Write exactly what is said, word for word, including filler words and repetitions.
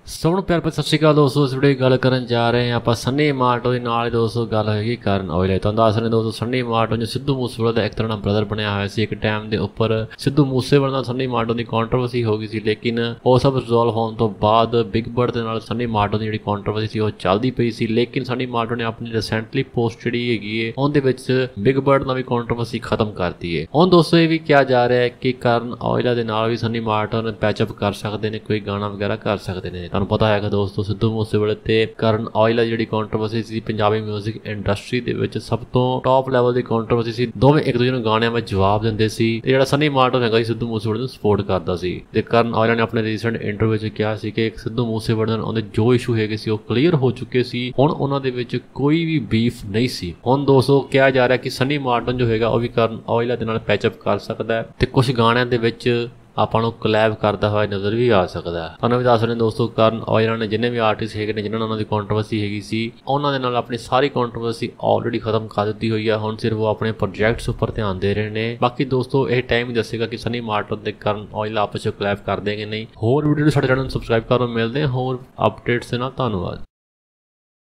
ਸੋਹਣ ਪਿਆਰ ਭਰੀ ਸਤਿ ਸ਼੍ਰੀ ਅਕਾਲ ਦੋਸਤੋ। ਇਸ ਵੀਡੀਓ ਗੱਲ ਕਰਨ ਜਾ ਰਹੇ ਹਾਂ ਆਪਾਂ ਸੰਨੀ ਮਾਰਟੋ ਦੇ ਨਾਲ। ਦੋਸਤੋ ਗੱਲ ਹੋਏਗੀ ਕਰਨ ਔਜਲੇ। ਤੁਹਾਨੂੰ ਦੱਸ ਰਹੇ ਦੋਸਤੋ, ਸੰਨੀ ਮਾਰਟੋ ਜੋ ਸਿੱਧੂ ਮੂਸੇਵਾਲਾ ਦਾ ਇੱਕ ਤਰ੍ਹਾਂ ਨਾਲ ਬ੍ਰਦਰ ਬਣਿਆ ਹੋਇਆ ਸੀ। ਇੱਕ ਟਾਈਮ ਦੇ ਉੱਪਰ ਸਿੱਧੂ ਮੂਸੇਵਾਲਾ ਨਾਲ ਸੰਨੀ ਮਾਰਟੋ ਦੀ ਕੰਟਰੋਵਰਸੀ ਹੋ ਗਈ ਸੀ, ਲੇਕਿਨ ਉਹ ਸਭ ਰਿਜ਼ੋਲਵ ਹੋਣ ਤੋਂ ਬਾਅਦ ਬਿਗ ਬਰਡ ਦੇ ਨਾਲ ਸੰਨੀ ਮਾਰਟੋ ਦੀ ਜਿਹੜੀ ਕੰਟਰੋਵਰਸੀ ਸੀ ਉਹ ਚੱਲਦੀ ਪਈ ਸੀ। ਲੇਕਿਨ ਸੰਨੀ ਮਾਰਟੋ ਨੇ ਆਪਣੀ ਰੀਸੈਂਟਲੀ ਪੋਸਟ ਜਿਹੜੀ ਹੈਗੀ ਹੈ ਉਹਦੇ ਵਿੱਚ ਬਿਗ ਬਰਡ ਨਾਲ ਵੀ ਕੰਟਰੋਵਰਸੀ ਖਤਮ ਕਰਤੀ ਹੈ। ਹੁਣ ਦੋਸਤੋ ਇਹ ਵੀ ਕਿਹਾ ਜਾ ਰਿਹਾ ਹੈ ਕਿ ਕਰਨ ਔਜਲਾ ਦੇ ਨਾਲ ਵੀ ਸੰਨੀ ਮਾਰਟੋ ਨੇ ਪੈਚਅਪ ਕਰ ਸਕਦੇ ਨੇ, ਕੋਈ ਗਾਣਾ ਵਗੈਰਾ ਕਰ ਸਕਦੇ ਨੇ। ਤੁਹਾਨੂੰ ਪਤਾ ਹੈਗਾ ਦੋਸਤੋ, ਸਿੱਧੂ ਮੂਸੇਵਾਲੇ ਤੇ ਕਰਨ ਔਜਲਾ ਜਿਹੜੀ ਕੰਟਰੋਵਰਸੀ ਸੀ ਪੰਜਾਬੀ 뮤직 ਇੰਡਸਟਰੀ ਦੇ ਵਿੱਚ ਸਭ ਤੋਂ ਟੌਪ ਲੈਵਲ ਦੀ ਕੰਟਰੋਵਰਸੀ ਸੀ। ਦੋਵੇਂ ਇੱਕ ਦੂਜੇ ਨੂੰ ਗਾਣਿਆਂ ਵਿੱਚ ਜਵਾਬ ਦਿੰਦੇ ਸੀ ਤੇ ਜਿਹੜਾ ਸੰਨੀ ਮਾਰਟੋ ਹੈਗਾ ਸੀ ਸਿੱਧੂ ਮੂਸੇਵਾਲੇ ਨੂੰ ਸਪੋਰਟ ਕਰਦਾ ਸੀ। ਤੇ ਕਰਨ ਔਜਲਾ ਨੇ ਆਪਣੇ ਰੀਸੈਂਟ ਇੰਟਰਵਿਊ ਵਿੱਚ ਕਿਹਾ ਸੀ ਕਿ ਸਿੱਧੂ ਮੂਸੇਵਾਲੇ ਨਾਲ ਉਹਦੇ ਜੋ ਇਸ਼ੂ ਹੈਗੇ ਸੀ ਉਹ ਕਲੀਅਰ ਹੋ ਚੁੱਕੇ ਸੀ। ਹੁਣ ਉਹਨਾਂ ਦੇ ਵਿੱਚ ਕੋਈ ਵੀ ਬੀਫ ਨਹੀਂ ਸੀ। ਹੁਣ ਦੋਸਤੋ ਕਿਹਾ ਜਾ ਰਿਹਾ ਕਿ ਸੰਨੀ ਮਾਰਟੋ ਜੋ ਹੈਗਾ ਉਹ ਵੀ ਕਰਨ ਔਜਲਾ ਦੇ ਨਾਲ ਪੈਚਅਪ ਕਰ ਸਕਦਾ ਹੈ ਤੇ ਕੁਝ ਗਾਣਿਆਂ ਦੇ ਵਿੱਚ ਆਪਾਂ ਨੂੰ ਕੋਲੈਬ ਕਰਦਾ ਹੋਇਆ ਨਜ਼ਰ ਵੀ ਆ ਸਕਦਾ ਹੈ। ਤੁਹਾਨੂੰ ਵੀ ਦੱਸ ਰਹੇ ਦੋਸਤੋ, ਕਰਨ ਔਜਲਾ ਨੇ ਜਿੰਨੇ ਵੀ ਆਰਟਿਸਟ ਹੈਗੇ ਨੇ ਜਿਨ੍ਹਾਂ ਨਾਲ ਉਹਨਾਂ ਦੀ ਕੰਟਰੋਵਰਸੀ ਹੈਗੀ ਸੀ ਉਹਨਾਂ ਦੇ ਨਾਲ ਆਪਣੀ ਸਾਰੀ ਕੰਟਰੋਵਰਸੀ ਆਲਰੇਡੀ ਖਤਮ ਕਰ ਦਿੱਤੀ ਹੋਈ ਹੈ। ਹੁਣ ਸਿਰਫ ਉਹ ਆਪਣੇ ਪ੍ਰੋਜੈਕਟਸ ਉੱਪਰ ਧਿਆਨ ਦੇ ਰਹੇ ਨੇ। ਬਾਕੀ ਦੋਸਤੋ ਇਹ ਟਾਈਮ ਹੀ ਦੱਸੇਗਾ ਕਿ ਸੰਨੀ ਮਾਰਟੋ ਤੇ ਕਰਨ ਔਜਲਾ ਆਪਸ ਵਿੱਚ ਕੋਲੈਬ ਕਰਦੇ ਕਿ ਨਹੀਂ। ਹੋਰ ਵੀਡੀਓ ਸਾਡੇ ਚੈਨਲ ਨੂੰ ਸਬਸਕ੍ਰਾਈਬ ਕਰੋ। ਮਿਲਦੇ ਹਾਂ ਹੋਰ ਅਪਡੇਟਸ ਦੇ ਨਾਲ। ਧੰਨਵਾਦ।